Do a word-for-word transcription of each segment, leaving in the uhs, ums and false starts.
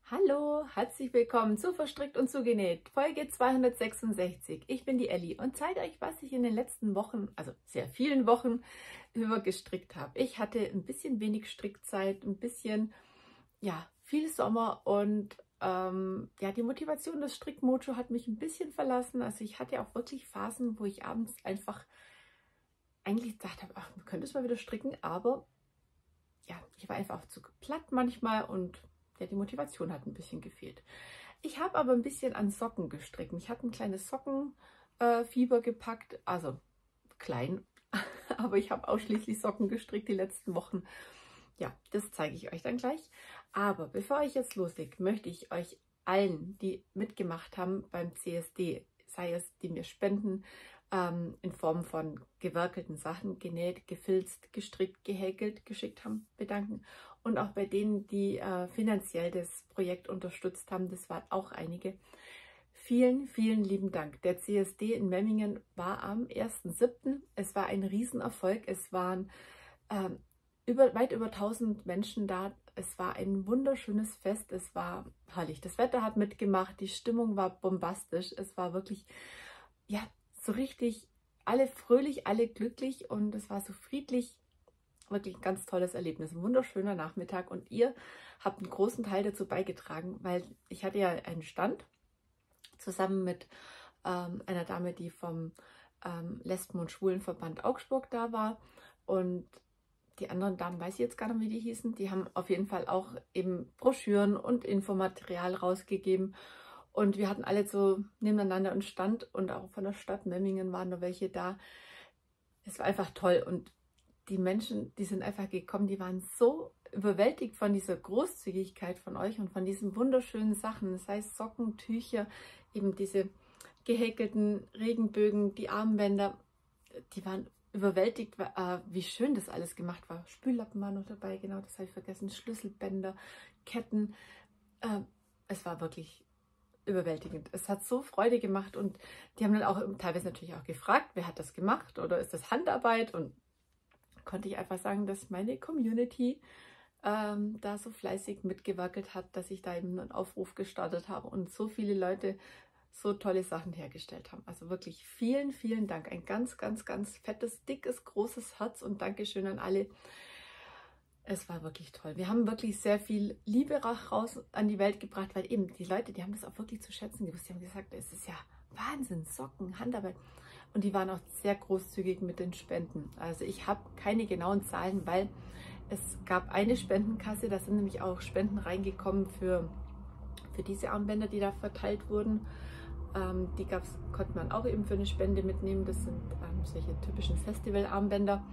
Hallo, herzlich willkommen zu Verstrickt und Zugenäht, Folge zweihundertsechsundsechzig. Ich bin die Elli und zeige euch, was ich in den letzten Wochen, also sehr vielen Wochen, über gestrickt habe. Ich hatte ein bisschen wenig Strickzeit, ein bisschen, ja, viel Sommer und ähm, ja, die Motivation des Strickmojo hat mich ein bisschen verlassen. Also ich hatte auch wirklich Phasen, wo ich abends einfach eigentlich gedacht habe, ach, man könnte es mal wieder stricken, aber ja, ich war einfach zu platt manchmal und ja, die Motivation hat ein bisschen gefehlt. Ich habe aber ein bisschen an Socken gestrickt. Ich habe ein kleines Sockenfieber äh, gepackt, also klein, aber ich habe ausschließlich Socken gestrickt die letzten Wochen. Ja, das zeige ich euch dann gleich. Aber bevor ich jetzt loslege, möchte ich euch allen, die mitgemacht haben beim C S D, sei es die mir spenden, ähm, in Form von gewerkelten Sachen, genäht, gefilzt, gestrickt, gehäkelt, geschickt haben, bedanken. Und auch bei denen, die äh, finanziell das Projekt unterstützt haben, das waren auch einige. Vielen, vielen lieben Dank. Der C S D in Memmingen war am ersten siebten Es war ein Riesenerfolg. Es waren ähm, über, weit über tausend Menschen da. Es war ein wunderschönes Fest. Es war herrlich. Das Wetter hat mitgemacht. Die Stimmung war bombastisch. Es war wirklich, ja, so richtig alle fröhlich, alle glücklich und es war so friedlich. Wirklich ein ganz tolles Erlebnis, ein wunderschöner Nachmittag und ihr habt einen großen Teil dazu beigetragen, weil ich hatte ja einen Stand zusammen mit ähm, einer Dame, die vom ähm, Lesben- und Schwulenverband Augsburg da war und die anderen Damen, weiß ich jetzt gar nicht, wie die hießen, die haben auf jeden Fall auch eben Broschüren und Infomaterial rausgegeben und wir hatten alle so nebeneinander einen Stand und auch von der Stadt Memmingen waren noch welche da. Es war einfach toll und die Menschen, die sind einfach gekommen, die waren so überwältigt von dieser Großzügigkeit von euch und von diesen wunderschönen Sachen, das heißt Socken, Tücher, eben diese gehäkelten Regenbögen, die Armbänder, die waren überwältigt, äh, wie schön das alles gemacht war. Spüllappen waren noch dabei, genau, das habe ich vergessen, Schlüsselbänder, Ketten, äh, es war wirklich überwältigend. Es hat so Freude gemacht und die haben dann auch teilweise natürlich auch gefragt, wer hat das gemacht oder ist das Handarbeit und konnte ich einfach sagen, dass meine Community ähm, da so fleißig mitgewackelt hat, dass ich da eben einen Aufruf gestartet habe und so viele Leute so tolle Sachen hergestellt haben. Also wirklich vielen, vielen Dank. Ein ganz, ganz, ganz fettes, dickes, großes Herz und Dankeschön an alle. Es war wirklich toll. Wir haben wirklich sehr viel Liebe raus an die Welt gebracht, weil eben die Leute, die haben das auch wirklich zu schätzen gewusst. Die haben gesagt, es ist ja Wahnsinn, Socken, Handarbeit. Und die waren auch sehr großzügig mit den Spenden. Also ich habe keine genauen Zahlen, weil es gab eine Spendenkasse, da sind nämlich auch Spenden reingekommen für, für diese Armbänder, die da verteilt wurden. Ähm, die gab's, konnte man auch eben für eine Spende mitnehmen. Das sind ähm, solche typischen Festival-Armbänder.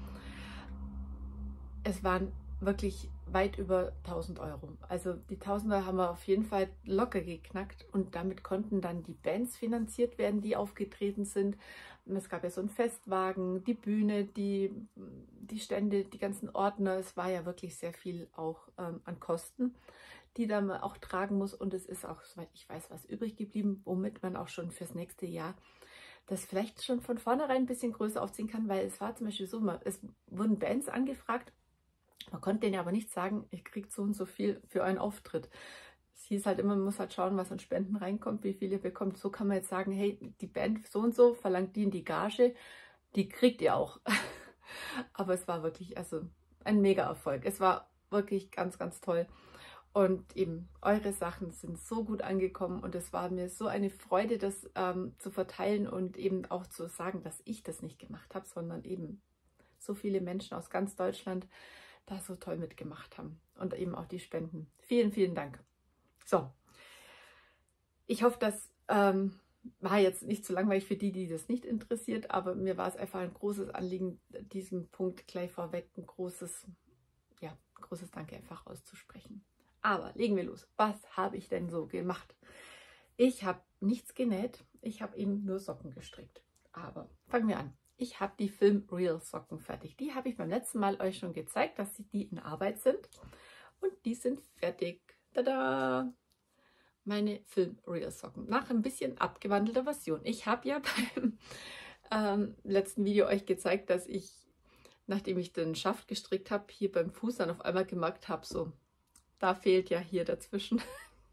Es waren wirklich weit über tausend Euro. Also die Tausender haben wir auf jeden Fall locker geknackt und damit konnten dann die Bands finanziert werden, die aufgetreten sind. Es gab ja so einen Festwagen, die Bühne, die, die Stände, die ganzen Ordner. Es war ja wirklich sehr viel auch ähm, an Kosten, die da man auch tragen muss. Und es ist auch, soweit ich weiß, was übrig geblieben, womit man auch schon fürs nächste Jahr das vielleicht schon von vornherein ein bisschen größer aufziehen kann, weil es war zum Beispiel so, es wurden Bands angefragt. Man konnte denen ja aber nicht sagen, ich kriege so und so viel für einen Auftritt. Es hieß halt immer, man muss halt schauen, was an Spenden reinkommt, wie viel ihr bekommt. So kann man jetzt sagen, hey, die Band so und so verlangt die in die Gage, die kriegt ihr auch. Aber es war wirklich also ein Mega-Erfolg. Es war wirklich ganz, ganz toll. Und eben eure Sachen sind so gut angekommen und es war mir so eine Freude, das ähm, zu verteilen und eben auch zu sagen, dass ich das nicht gemacht habe, sondern eben so viele Menschen aus ganz Deutschland da so toll mitgemacht haben und eben auch die Spenden. Vielen, vielen Dank. So, ich hoffe, das ähm, war jetzt nicht zu langweilig für die, die das nicht interessiert, aber mir war es einfach ein großes Anliegen, diesen Punkt gleich vorweg ein großes, ja, großes Danke einfach auszusprechen. Aber legen wir los. Was habe ich denn so gemacht? Ich habe nichts genäht, ich habe eben nur Socken gestrickt. Aber fangen wir an. Ich habe die Film Real Socken fertig. Die habe ich beim letzten Mal euch schon gezeigt, dass die in Arbeit sind. Und die sind fertig. Tada! Meine Film Real Socken. Nach ein bisschen abgewandelter Version. Ich habe ja beim ähm, letzten Video euch gezeigt, dass ich, nachdem ich den Schaft gestrickt habe, hier beim Fuß dann auf einmal gemerkt habe, so, da fehlt ja hier dazwischen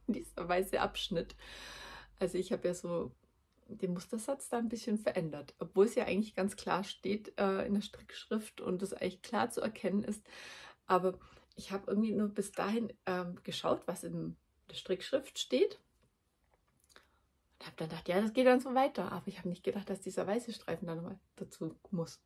dieser weiße Abschnitt. Also ich habe ja so den Mustersatz da ein bisschen verändert, obwohl es ja eigentlich ganz klar steht äh, in der Strickschrift und es eigentlich klar zu erkennen ist. Aber ich habe irgendwie nur bis dahin ähm, geschaut, was in der Strickschrift steht. Und habe dann gedacht, ja, das geht dann so weiter. Aber ich habe nicht gedacht, dass dieser weiße Streifen da nochmal dazu muss.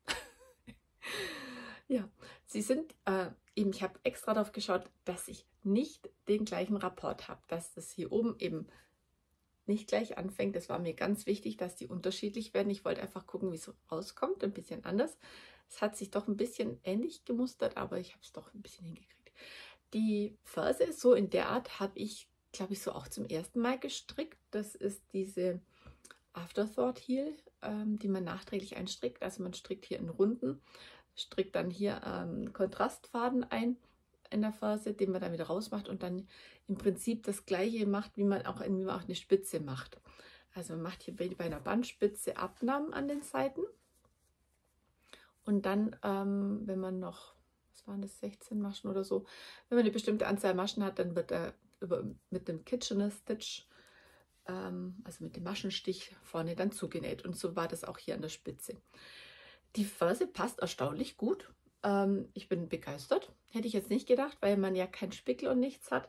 Ja, sie sind äh, eben, ich habe extra darauf geschaut, dass ich nicht den gleichen Rapport habe, dass das hier oben eben nicht gleich anfängt. Das war mir ganz wichtig, dass die unterschiedlich werden. Ich wollte einfach gucken, wie es rauskommt, ein bisschen anders. Es hat sich doch ein bisschen ähnlich gemustert, aber ich habe es doch ein bisschen hingekriegt. Die Ferse, so in der Art, habe ich, glaube ich, so auch zum ersten Mal gestrickt. Das ist diese Afterthought Heel, ähm, die man nachträglich einstrickt. Also man strickt hier in Runden, strickt dann hier ähm, Kontrastfaden ein in der Ferse, den man dann wieder rausmacht und dann im Prinzip das gleiche macht, wie man auch, wie man auch eine Spitze macht. Also man macht hier bei einer Bandspitze Abnahmen an den Seiten und dann, ähm, wenn man noch, was waren das, sechzehn Maschen oder so, wenn man eine bestimmte Anzahl Maschen hat, dann wird er über, mit dem Kitchener Stitch, ähm, also mit dem Maschenstich vorne dann zugenäht und so war das auch hier an der Spitze. Die Ferse passt erstaunlich gut. Ähm, ich bin begeistert. Hätte ich jetzt nicht gedacht, weil man ja keinen Spickel und nichts hat.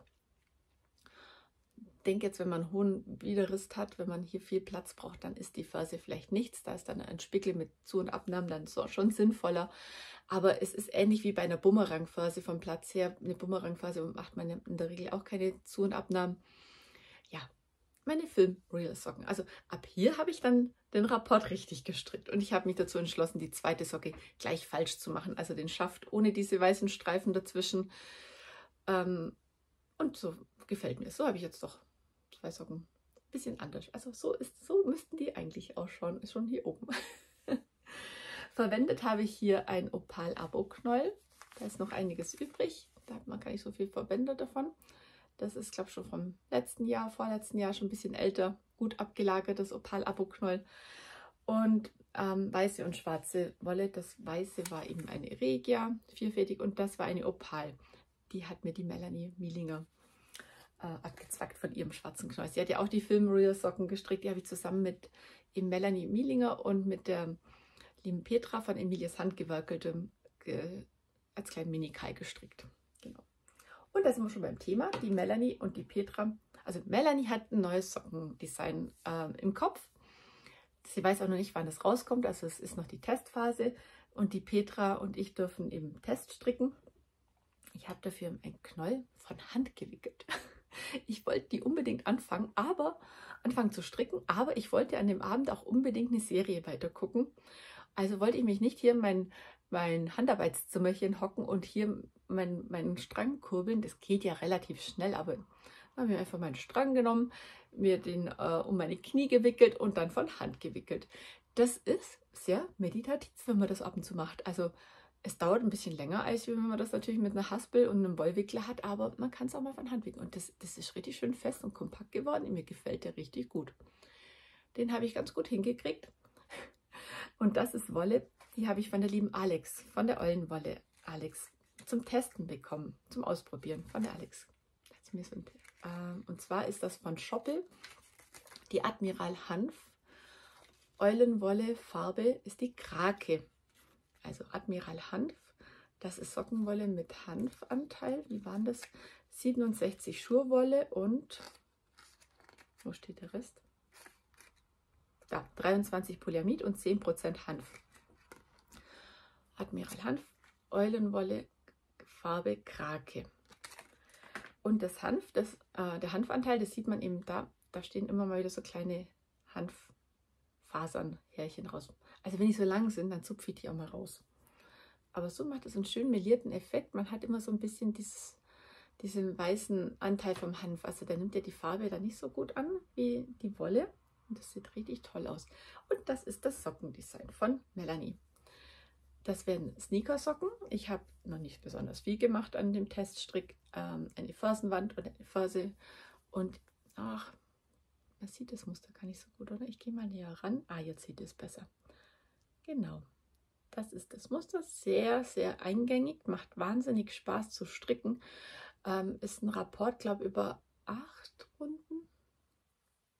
Ich denke jetzt, wenn man einen hohen Widerrist hat, wenn man hier viel Platz braucht, dann ist die Ferse vielleicht nichts. Da ist dann ein Spickel mit Zu- und Abnahmen dann so schon sinnvoller. Aber es ist ähnlich wie bei einer Bumerangferse vom Platz her. Eine Bumerangferse macht man in der Regel auch keine Zu- und Abnahmen. Ja, meine Film-Real-Socken. Also ab hier habe ich dann den Rapport richtig gestrickt und ich habe mich dazu entschlossen, die zweite Socke gleich falsch zu machen, also den Schaft ohne diese weißen Streifen dazwischen. Ähm, und so gefällt mir. So habe ich jetzt doch zwei Socken. Ein bisschen anders. Also so ist, so müssten die eigentlich ausschauen. Ist schon hier oben. Verwendet habe ich hier ein Opal-Abo-Knäuel. Da ist noch einiges übrig. Da hat man gar nicht so viel verwendet davon. Das ist, glaube ich, schon vom letzten Jahr, vorletzten Jahr schon ein bisschen älter, gut abgelagertes Opal-Abo-Knäuel. Und ähm, weiße und schwarze Wolle. Das weiße war eben eine Regia, vierfädig, und das war eine Opal. Die hat mir die Melanie Mielinger äh, abgezwackt von ihrem schwarzen Knäuel. Sie hat ja auch die Film-Real-Socken gestrickt. Die habe ich zusammen mit eben Melanie Mielinger und mit der lieben Petra von Emilias Handgewerkeltem ge als kleinen Mini-Kai gestrickt. Genau. Und da sind wir schon beim Thema. Die Melanie und die Petra. Also Melanie hat ein neues Sockendesign äh, im Kopf. Sie weiß auch noch nicht, wann das rauskommt. Also es ist noch die Testphase. Und die Petra und ich dürfen eben Test stricken. Ich habe dafür ein Knäuel von Hand gewickelt. Ich wollte die unbedingt anfangen, aber anfangen zu stricken. Aber ich wollte an dem Abend auch unbedingt eine Serie weiter gucken. Also wollte ich mich nicht hier in mein, mein Handarbeitszimmerchen hocken und hier meinen mein Strang kurbeln. Das geht ja relativ schnell, aber dann habe ich einfach meinen Strang genommen, mir den äh, um meine Knie gewickelt und dann von Hand gewickelt. Das ist sehr meditativ, wenn man das ab und zu macht. Also es dauert ein bisschen länger, als wenn man das natürlich mit einer Haspel und einem Wollwickler hat, aber man kann es auch mal von Hand wickeln. Und das, das ist richtig schön fest und kompakt geworden. Mir gefällt der richtig gut. Den habe ich ganz gut hingekriegt. Und das ist Wolle, die habe ich von der lieben Alex, von der Eulenwolle Alex, zum Testen bekommen, zum Ausprobieren von der Alex. Und zwar ist das von Schoppel, die Admiral Hanf. Eulenwolle Farbe ist die Krake. Also Admiral Hanf, das ist Sockenwolle mit Hanfanteil. Wie waren das? siebenundsechzig Schurwolle und, wo steht der Rest? Da, dreiundzwanzig Polyamid und zehn Prozent Hanf. Admiral Hanf, Eulenwolle, Farbe Krake. Und das Hanf, das, äh, der Hanfanteil, das sieht man eben da, da stehen immer mal wieder so kleine Hanffasern, Härchen raus. Also wenn die so lang sind, dann zupfe ich die auch mal raus. Aber so macht es einen schönen melierten Effekt. Man hat immer so ein bisschen dieses, diesen weißen Anteil vom Hanf. Also da nimmt ja die Farbe dann nicht so gut an wie die Wolle. Und das sieht richtig toll aus. Und das ist das Sockendesign von Melanie. Das werden Sneakersocken. Ich habe noch nicht besonders viel gemacht an dem Teststrick. Ähm, eine Fersenwand und eine Ferse. Und ach, man sieht das Muster gar nicht so gut, oder? Ich gehe mal näher ran. Ah, jetzt sieht es besser. Genau. Das ist das Muster. Sehr, sehr eingängig. Macht wahnsinnig Spaß zu stricken. Ähm, ist ein Rapport, glaube ich, über acht Runden.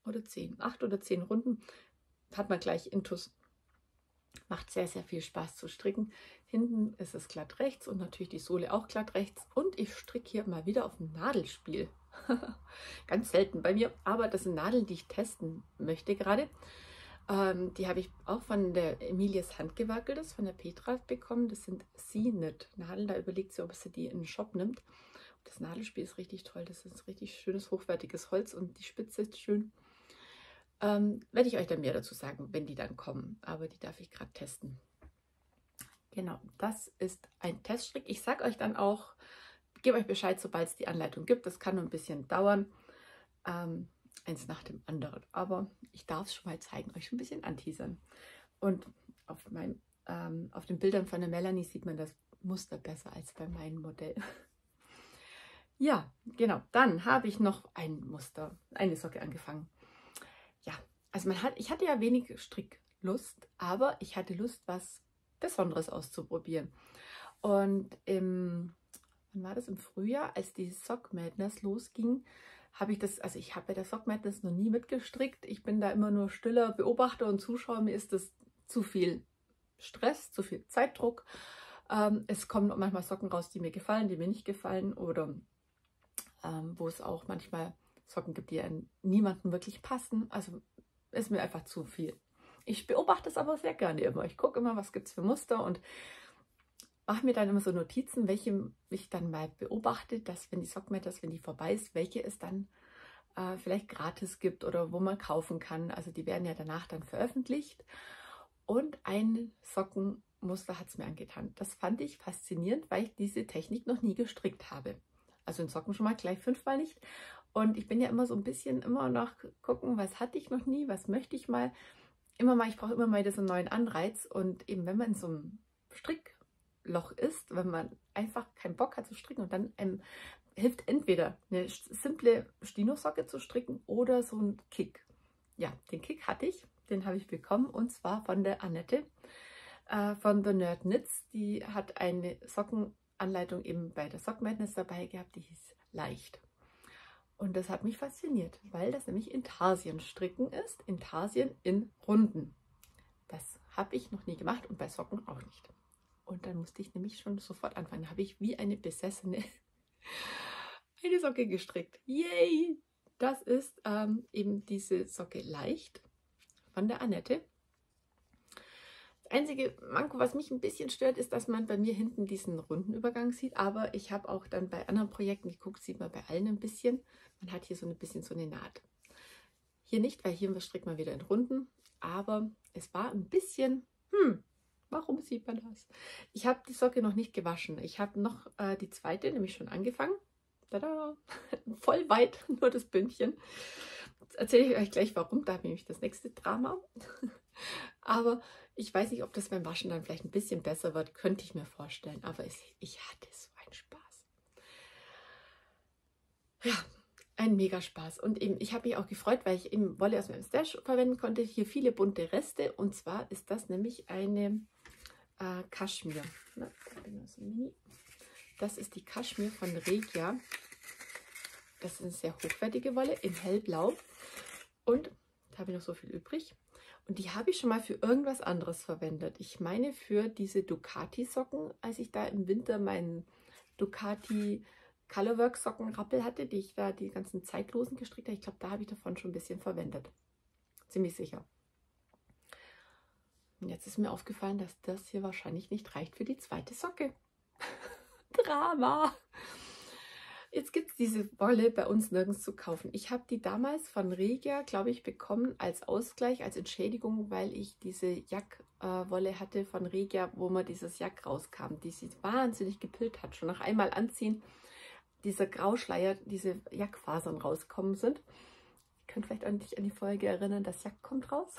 oder zehn, acht oder zehn Runden, hat man gleich Intus. Macht sehr, sehr viel Spaß zu stricken. Hinten ist es glatt rechts und natürlich die Sohle auch glatt rechts. Und ich stricke hier mal wieder auf dem Nadelspiel. Ganz selten bei mir, aber das sind Nadeln, die ich testen möchte gerade. Ähm, die habe ich auch von der Emilias Handgewerkeltes, von der Petra bekommen. Das sind C-Knit-Nadeln. Da überlegt sie, ob sie die in den Shop nimmt. Das Nadelspiel ist richtig toll. Das ist richtig schönes, hochwertiges Holz und die Spitze ist schön. Ähm, werde ich euch dann mehr dazu sagen, wenn die dann kommen. Aber die darf ich gerade testen. Genau, das ist ein Teststrick. Ich sage euch dann auch, gebe euch Bescheid, sobald es die Anleitung gibt. Das kann nur ein bisschen dauern. Ähm, eins nach dem anderen. Aber ich darf es schon mal zeigen, euch schon ein bisschen anteasern. Und auf, mein, ähm, auf den Bildern von der Melanie sieht man das Muster besser als bei meinem Modell. Ja, genau. Dann habe ich noch ein Muster, eine Socke angefangen. Ja, also man hat, ich hatte ja wenig Stricklust, aber ich hatte Lust, was Besonderes auszuprobieren. Und im, wann war das? Im Frühjahr, als die Sock Madness losging, habe ich das, also ich habe bei der Sock Madness noch nie mitgestrickt. Ich bin da immer nur stiller Beobachter und Zuschauer. Mir ist das zu viel Stress, zu viel Zeitdruck. Ähm, es kommen manchmal Socken raus, die mir gefallen, die mir nicht gefallen oder ähm, wo es auch manchmal Socken gibt, die an niemanden wirklich passen. Also ist mir einfach zu viel. Ich beobachte es aber sehr gerne immer. Ich gucke immer, was gibt es für Muster und mache mir dann immer so Notizen, welche ich dann mal beobachte, dass wenn die Sock Madness, wenn die vorbei ist, welche es dann äh, vielleicht gratis gibt oder wo man kaufen kann. Also die werden ja danach dann veröffentlicht. Und ein Sockenmuster hat es mir angetan. Das fand ich faszinierend, weil ich diese Technik noch nie gestrickt habe. Also in Socken schon mal gleich fünfmal nicht. Und ich bin ja immer so ein bisschen immer noch gucken, was hatte ich noch nie, was möchte ich mal. Immer mal, ich brauche immer mal wieder so einen neuen Anreiz. Und eben wenn man in so einem Strickloch ist, wenn man einfach keinen Bock hat zu stricken und dann einem hilft entweder eine simple Stino-Socke zu stricken oder so ein Kick. Ja, den Kick hatte ich, den habe ich bekommen und zwar von der Annette äh, von The Nerd Knits. Die hat eine Sockenanleitung eben bei der Sock Madness dabei gehabt, die hieß Leicht. Und das hat mich fasziniert, weil das nämlich Intarsien stricken ist, Intarsien in Runden. Das habe ich noch nie gemacht und bei Socken auch nicht. Und dann musste ich nämlich schon sofort anfangen. Da habe ich wie eine Besessene eine Socke gestrickt. Yay! Das ist ähm, eben diese Socke Leicht von der Annette. Das einzige Manko, was mich ein bisschen stört, ist, dass man bei mir hinten diesen runden Übergang sieht. Aber ich habe auch dann bei anderen Projekten geguckt, sieht man bei allen ein bisschen. Man hat hier so ein bisschen so eine Naht. Hier nicht, weil hier strickt man wieder in Runden. Aber es war ein bisschen, hm, warum sieht man das? Ich habe die Socke noch nicht gewaschen. Ich habe noch äh, die zweite nämlich schon angefangen. Tada! Voll weit, nur das Bündchen. Jetzt erzähle ich euch gleich warum, da habe ich nämlich das nächste Drama. Aber ich weiß nicht, ob das beim Waschen dann vielleicht ein bisschen besser wird, könnte ich mir vorstellen. Aber es, ich hatte so einen Spaß. Ja, ein mega Spaß. Und eben, ich habe mich auch gefreut, weil ich eben Wolle aus meinem Stash verwenden konnte. Hier viele bunte Reste. Und zwar ist das nämlich eine äh, Kaschmir. Na, da bin ich so mini. Das ist die Kaschmir von Regia. Das ist eine sehr hochwertige Wolle in hellblau. Und da habe ich noch so viel übrig. Und die habe ich schon mal für irgendwas anderes verwendet. Ich meine für diese Ducati-Socken, als ich da im Winter meinen Ducati Colorwork-Socken-Rappel hatte, die ich da die ganzen Zeitlosen gestrickt habe. Ich glaube, da habe ich davon schon ein bisschen verwendet. Ziemlich sicher. Und jetzt ist mir aufgefallen, dass das hier wahrscheinlich nicht reicht für die zweite Socke. Drama! Jetzt gibt es diese Wolle bei uns nirgends zu kaufen. Ich habe die damals von Regia, glaube ich, bekommen als Ausgleich, als Entschädigung, weil ich diese Jack-Wolle äh, hatte von Regia, wo mir dieses Jack rauskam, die sich wahnsinnig gepillt hat. Schon nach einmal anziehen, dieser Grauschleier, diese Jackfasern rauskommen sind. Ihr könnt vielleicht an dich an die Folge erinnern, das Jack kommt raus.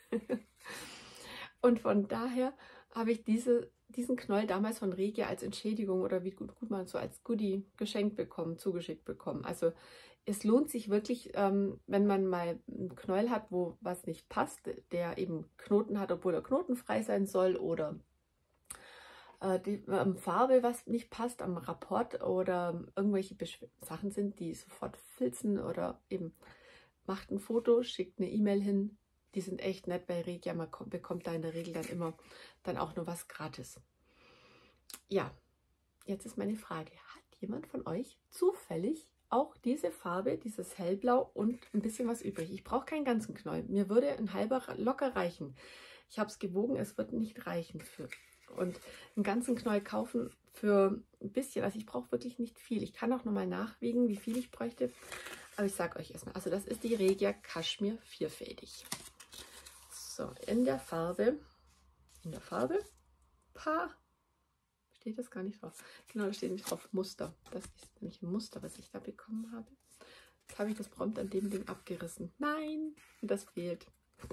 Und von daher habe ich diese, diesen Knoll damals von Regia als Entschädigung oder wie gut, gut man so als Goodie geschenkt bekommen, zugeschickt bekommen. Also es lohnt sich wirklich, ähm, wenn man mal einen Knoll hat, wo was nicht passt, der eben Knoten hat, obwohl er knotenfrei sein soll oder äh, die ähm, Farbe, was nicht passt, am Rapport oder irgendwelche Besch Sachen sind, die sofort filzen oder eben macht ein Foto, schickt eine E-Mail hin. Die sind echt nett bei Regia. Man kommt, bekommt da in der Regel dann immer dann auch nur was gratis. Ja, jetzt ist meine Frage. Hat jemand von euch zufällig auch diese Farbe, dieses Hellblau und ein bisschen was übrig? Ich brauche keinen ganzen Knäuel. Mir würde ein halber locker reichen. Ich habe es gewogen, es wird nicht reichen. Für, und einen ganzen Knäuel kaufen für ein bisschen, also ich brauche wirklich nicht viel. Ich kann auch nochmal nachwiegen, wie viel ich bräuchte. Aber ich sage euch erstmal, also das ist die Regia Kaschmir vierfädig. So, in der Farbe, in der Farbe, Pa, steht das gar nicht drauf. Genau, da steht nämlich drauf Muster. Das ist nämlich ein Muster, was ich da bekommen habe. Jetzt habe ich das prompt an dem Ding abgerissen. Nein, das fehlt.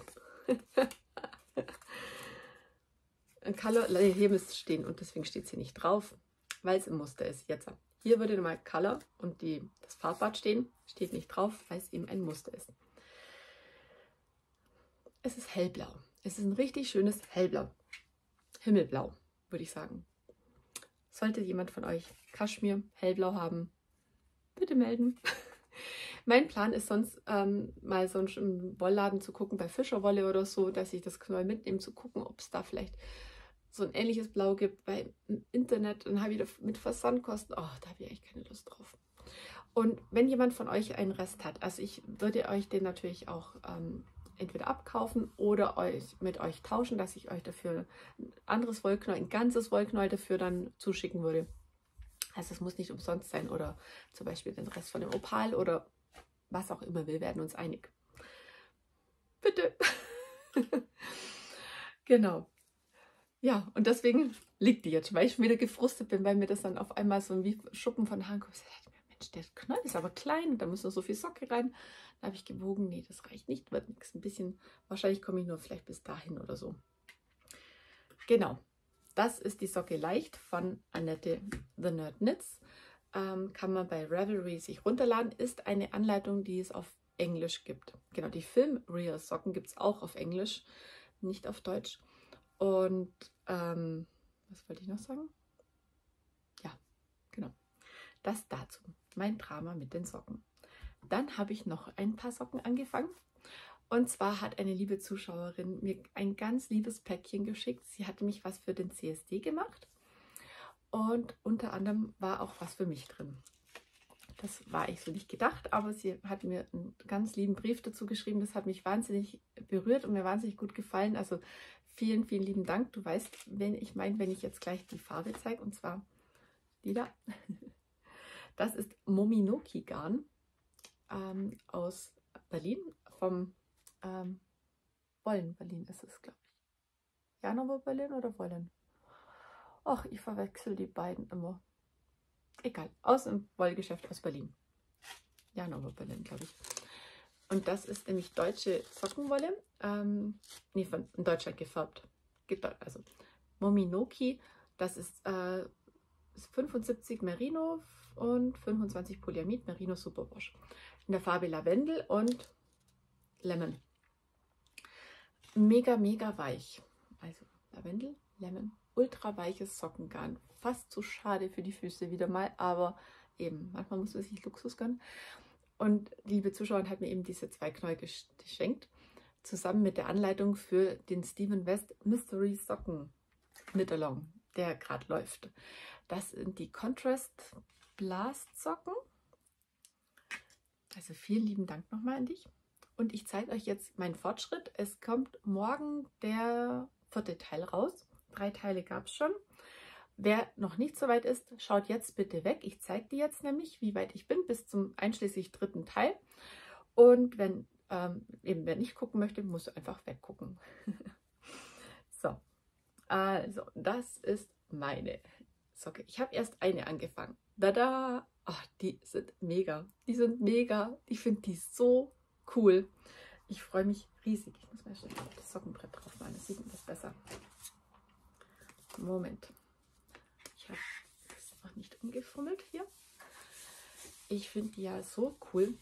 Color, hier müsste es stehen und deswegen steht es hier nicht drauf, weil es im Muster ist. Jetzt, hier würde nochmal Color und die, das Farbbad stehen, steht nicht drauf, weil es eben ein Muster ist. Es ist hellblau. Es ist ein richtig schönes Hellblau. Himmelblau, würde ich sagen. Sollte jemand von euch Kaschmir hellblau haben, bitte melden. Mein Plan ist sonst ähm, mal so einen Wollladen zu gucken, bei Fischerwolle oder so, dass ich das Knäuel mitnehme, zu gucken, ob es da vielleicht so ein ähnliches Blau gibt beim Internet. Dann habe ich wieder mit Versandkosten, oh, da habe ich echt keine Lust drauf. Und wenn jemand von euch einen Rest hat, also ich würde euch den natürlich auch ähm, entweder abkaufen oder euch mit euch tauschen, dass ich euch dafür ein anderes Wollknäuel, ein ganzes Wollknäuel dafür dann zuschicken würde. Also es muss nicht umsonst sein oder zum Beispiel den Rest von dem Opal oder was auch immer, wir werden uns einig. Bitte. Genau. Ja, und deswegen liegt die jetzt, weil ich schon wieder gefrustet bin, weil mir das dann auf einmal so wie Schuppen von Haaren kommt. Mensch, der Knäuel ist aber klein, da muss noch so viel Socke rein. Dann habe ich gewogen, nee, das reicht nicht, wird nichts. Ein bisschen, wahrscheinlich komme ich nur vielleicht bis dahin oder so. Genau, das ist die Socke leicht von Annette The Nerd Knits. Ähm, kann man bei Ravelry sich runterladen. Ist eine Anleitung, die es auf Englisch gibt. Genau, die Film Real Socken gibt es auch auf Englisch, nicht auf Deutsch. Und ähm, was wollte ich noch sagen? Ja, genau. Das dazu. Mein Drama mit den Socken. Dann habe ich noch ein paar Socken angefangen. Und zwar hat eine liebe Zuschauerin mir ein ganz liebes Päckchen geschickt. Sie hatte mich was für den C S D gemacht. Und unter anderem war auch was für mich drin. Das war ich so nicht gedacht, aber sie hat mir einen ganz lieben Brief dazu geschrieben. Das hat mich wahnsinnig berührt und mir wahnsinnig gut gefallen. Also vielen, vielen lieben Dank. Du weißt, wenn ich meine, wenn ich jetzt gleich die Farbe zeige, und zwar die da. Das ist Mominoki Garn ähm, aus Berlin, vom ähm, Wollen Berlin ist es, glaube ich. Janowo Berlin oder Wollen? Ach, ich verwechsel die beiden immer. Egal, aus dem Wollgeschäft aus Berlin. Janowo Berlin, glaube ich. Und das ist nämlich deutsche Sockenwolle, ähm, nee, von in Deutschland gefärbt. Also Mominoki, das ist, äh, ist fünfundsiebzig Merino und fünfundzwanzig Polyamid, Merino Superwash. In der Farbe Lavendel und Lemon. Mega, mega weich. Also Lavendel, Lemon, ultra weiches Sockengarn. Fast zu schade für die Füße wieder mal, aber eben, manchmal muss man sich Luxus gönnen. Und die liebe Zuschauerin hat mir eben diese zwei Knäuel geschenkt, zusammen mit der Anleitung für den Steven West Mystery Socken Knit Along, der gerade läuft. Das sind die Contrast Blast Socken. Also vielen lieben Dank nochmal an dich. Und ich zeige euch jetzt meinen Fortschritt. Es kommt morgen der vierte Teil raus. Drei Teile gab es schon. Wer noch nicht so weit ist, schaut jetzt bitte weg. Ich zeige dir jetzt nämlich, wie weit ich bin, bis zum einschließlich dritten Teil. Und wenn ähm, eben wer nicht gucken möchte, muss einfach weggucken. So, also das ist meine Socke. Ich habe erst eine angefangen. Tada! Ach, die sind mega. Die sind mega. Ich finde die so cool. Ich freue mich riesig. Ich muss mal schnell das Sockenbrett drauf machen. Das sieht man das besser. Moment. Ich habe das noch nicht umgefummelt hier. Ich finde die ja so cool.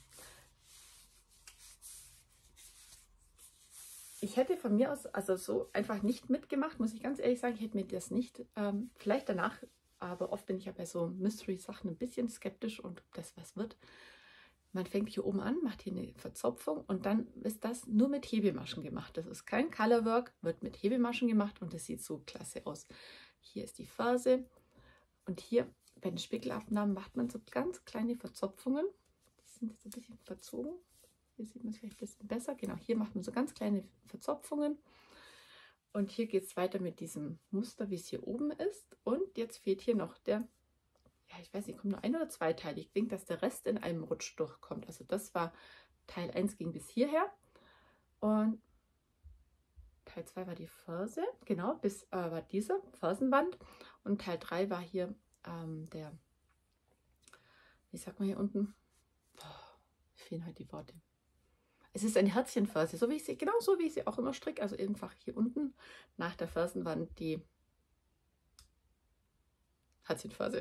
Ich hätte von mir aus, also so einfach nicht mitgemacht, muss ich ganz ehrlich sagen. Ich hätte mir das nicht, ähm, vielleicht danach, aber oft bin ich ja bei so Mystery-Sachen ein bisschen skeptisch und ob das was wird. Man fängt hier oben an, macht hier eine Verzopfung und dann ist das nur mit Hebemaschen gemacht. Das ist kein Colorwork, wird mit Hebemaschen gemacht und das sieht so klasse aus. Hier ist die Ferse und hier bei den Spiegelabnahmen macht man so ganz kleine Verzopfungen. Die sind jetzt ein bisschen verzogen. Hier sieht man es vielleicht ein bisschen besser. Genau, hier macht man so ganz kleine Verzopfungen. Und hier geht es weiter mit diesem Muster, wie es hier oben ist. Und jetzt fehlt hier noch der, ja, ich weiß nicht, kommt nur ein oder zwei Teile. Ich denke, dass der Rest in einem Rutsch durchkommt. Also das war Teil eins, ging bis hierher. Und Teil zwei war die Ferse, genau, bis äh, war diese Fersenband. Und Teil drei war hier ähm, der, wie sagt man hier unten? Boah, fehlen halt die Worte. Es ist eine Herzchenferse, so wie ich sie, genau so wie ich sie auch immer stricke. Also einfach hier unten nach der Fersenwand die Herzchenferse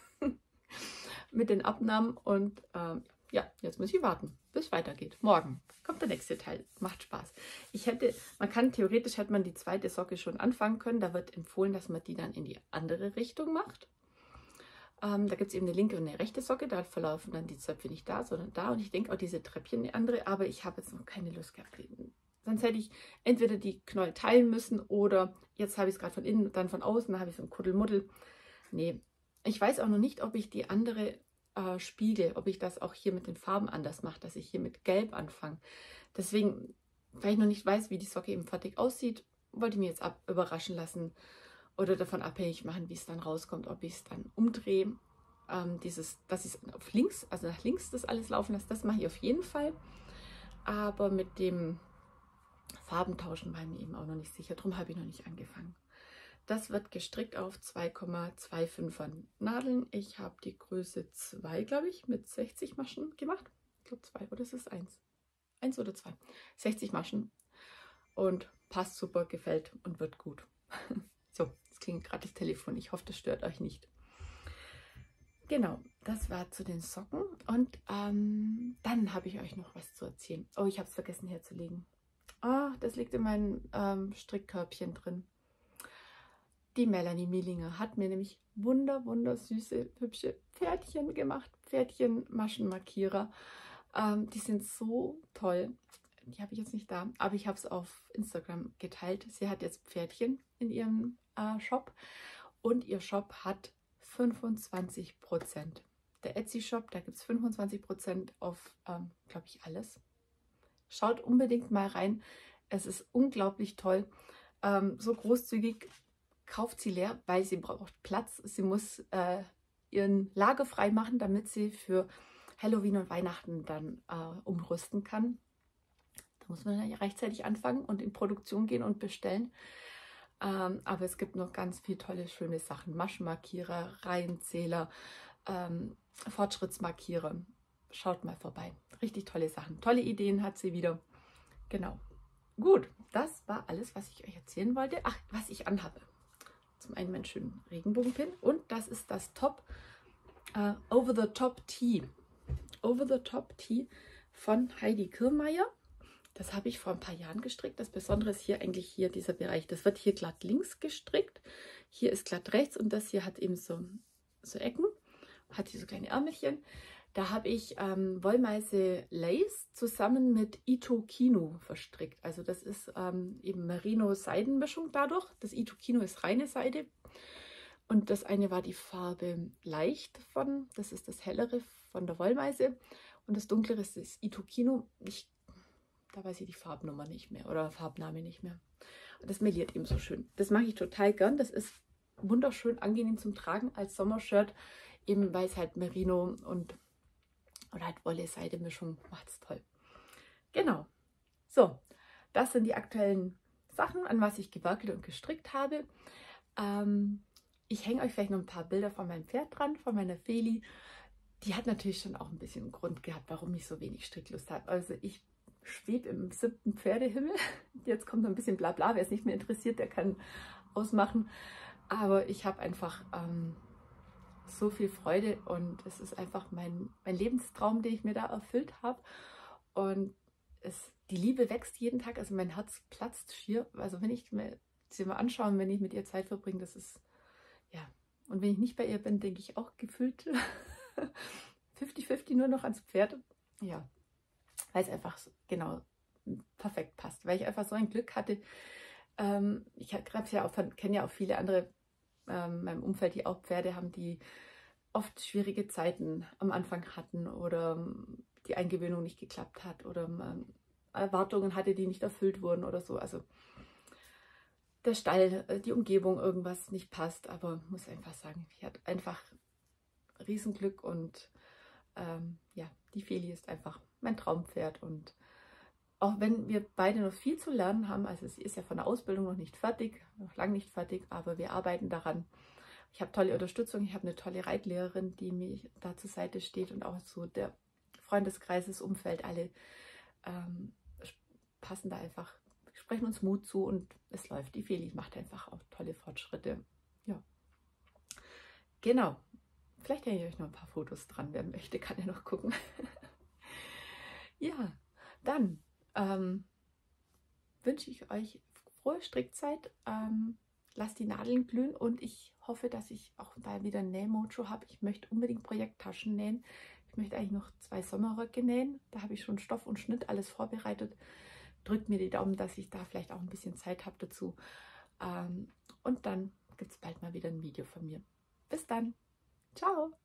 mit den Abnahmen. Und ähm, ja, jetzt muss ich warten, bis es weitergeht. Morgen kommt der nächste Teil. Macht Spaß. Ich hätte, man kann theoretisch hätte man die zweite Socke schon anfangen können. Da wird empfohlen, dass man die dann in die andere Richtung macht. Ähm, da gibt es eben eine linke und eine rechte Socke, da verlaufen dann die Zöpfe nicht da, sondern da. Und ich denke auch diese Treppchen eine andere, aber ich habe jetzt noch keine Lust gehabt. Sonst hätte ich entweder die Knäuel teilen müssen oder jetzt habe ich es gerade von innen, dann von außen, da habe ich so ein Kuddelmuddel. Nee, ich weiß auch noch nicht, ob ich die andere äh, Spiegel, ob ich das auch hier mit den Farben anders mache, dass ich hier mit Gelb anfange. Deswegen, weil ich noch nicht weiß, wie die Socke eben fertig aussieht, wollte ich mir jetzt ab überraschen lassen. Oder davon abhängig machen, wie es dann rauskommt, ob ich es dann umdrehe. Ähm, dieses, dass ich es auf links, also nach links das alles laufen lasse, das mache ich auf jeden Fall. Aber mit dem Farbentauschen war ich mir eben auch noch nicht sicher. Darum habe ich noch nicht angefangen. Das wird gestrickt auf zwei Komma fünfundzwanzig Nadeln. Ich habe die Größe zwei, glaube ich, mit sechzig Maschen gemacht. Ich glaube zwei, oder ist es eins? eins oder zwei. sechzig Maschen. Und passt super, gefällt und wird gut. So, jetzt klingt gerade das Telefon. Ich hoffe, das stört euch nicht. Genau, das war zu den Socken. Und ähm, dann habe ich euch noch was zu erzählen. Oh, ich habe es vergessen herzulegen. Ah, oh, das liegt in meinem ähm, Strickkörbchen drin. Die Melanie Mielinger hat mir nämlich wunder, wunder süße, hübsche Pferdchen gemacht. Pferdchen-Maschenmarkierer. Ähm, die sind so toll. Die habe ich jetzt nicht da, aber ich habe es auf Instagram geteilt. Sie hat jetzt Pferdchen in ihrem äh, Shop und ihr Shop hat fünfundzwanzig Prozent. Der Etsy-Shop, da gibt es fünfundzwanzig Prozent auf, ähm, glaube ich, alles. Schaut unbedingt mal rein. Es ist unglaublich toll. Ähm, so großzügig, kauft sie leer, weil sie braucht Platz. Sie muss äh, ihren Lager frei machen, damit sie für Halloween und Weihnachten dann äh, umrüsten kann. Da muss man ja rechtzeitig anfangen und in Produktion gehen und bestellen. Ähm, aber es gibt noch ganz viele tolle, schöne Sachen. Maschenmarkierer, Reihenzähler, ähm, Fortschrittsmarkierer. Schaut mal vorbei. Richtig tolle Sachen. Tolle Ideen hat sie wieder. Genau. Gut, das war alles, was ich euch erzählen wollte. Ach, was ich anhabe. Zum einen meinen schönen Regenbogenpin. Und das ist das Top uh, Over the Top Tee. Over the Top Tee von Heidi Kirrmaier. Das habe ich vor ein paar Jahren gestrickt. Das Besondere ist hier eigentlich hier dieser Bereich. Das wird hier glatt links gestrickt. Hier ist glatt rechts und das hier hat eben so, so Ecken. Hat hier so kleine Ärmelchen. Da habe ich ähm, Wollmeise Lace zusammen mit Ito Kino verstrickt. Also das ist ähm, eben Merino-Seidenmischung dadurch. Das Ito Kino ist reine Seide. Und das eine war die Farbe Leicht von, das ist das hellere von der Wollmeise. Und das dunklere ist das Ito Kino. Ich Da weiß ich die Farbnummer nicht mehr oder Farbname nicht mehr. Und das meliert eben so schön. Das mache ich total gern. Das ist wunderschön angenehm zum Tragen als Sommershirt. Eben weil es halt Merino und oder halt Wolle-Seide-Mischung macht es toll. Genau. So, das sind die aktuellen Sachen, an was ich gewerkelt und gestrickt habe. Ähm, ich hänge euch vielleicht noch ein paar Bilder von meinem Pferd dran, von meiner Feli. Die hat natürlich schon auch ein bisschen einen Grund gehabt, warum ich so wenig Stricklust habe. Also ich schwebe im siebten Pferdehimmel. Jetzt kommt noch ein bisschen Blabla, wer es nicht mehr interessiert, der kann ausmachen. Aber ich habe einfach ähm, so viel Freude und es ist einfach mein, mein Lebenstraum, den ich mir da erfüllt habe. Und es, die Liebe wächst jeden Tag, also mein Herz platzt schier. Also wenn ich mir sie mal anschaue, wenn ich mit ihr Zeit verbringe, das ist, ja. Und wenn ich nicht bei ihr bin, denke ich auch gefühlt fünfzig fünfzig nur noch ans Pferd. ja, weil es einfach so, genau perfekt passt, weil ich einfach so ein Glück hatte. Ähm, ich ja kenne ja auch viele andere ähm, in meinem Umfeld, die auch Pferde haben, die oft schwierige Zeiten am Anfang hatten oder die Eingewöhnung nicht geklappt hat oder man Erwartungen hatte, die nicht erfüllt wurden oder so. Also der Stall, die Umgebung, irgendwas nicht passt, aber muss einfach sagen, ich hatte einfach Riesenglück und ähm, ja, die Feli ist einfach mein Traumpferd und auch wenn wir beide noch viel zu lernen haben, also sie ist ja von der Ausbildung noch nicht fertig, noch lange nicht fertig, aber wir arbeiten daran. Ich habe tolle Unterstützung, ich habe eine tolle Reitlehrerin, die mir da zur Seite steht und auch so der Freundeskreis, das Umfeld, alle ähm, passen da einfach, sprechen uns Mut zu und es läuft. Die Feli macht einfach auch tolle Fortschritte. Ja, genau. Vielleicht hänge ich euch noch ein paar Fotos dran, wer möchte, kann ja noch gucken. Ja, dann ähm, wünsche ich euch frohe Strickzeit. Ähm, lasst die Nadeln glühen und ich hoffe, dass ich auch bald wieder ein Nähmojo habe. Ich möchte unbedingt Projekttaschen nähen. Ich möchte eigentlich noch zwei Sommerröcke nähen. Da habe ich schon Stoff und Schnitt alles vorbereitet. Drückt mir die Daumen, dass ich da vielleicht auch ein bisschen Zeit habe dazu. Ähm, und dann gibt es bald mal wieder ein Video von mir. Bis dann. Ciao.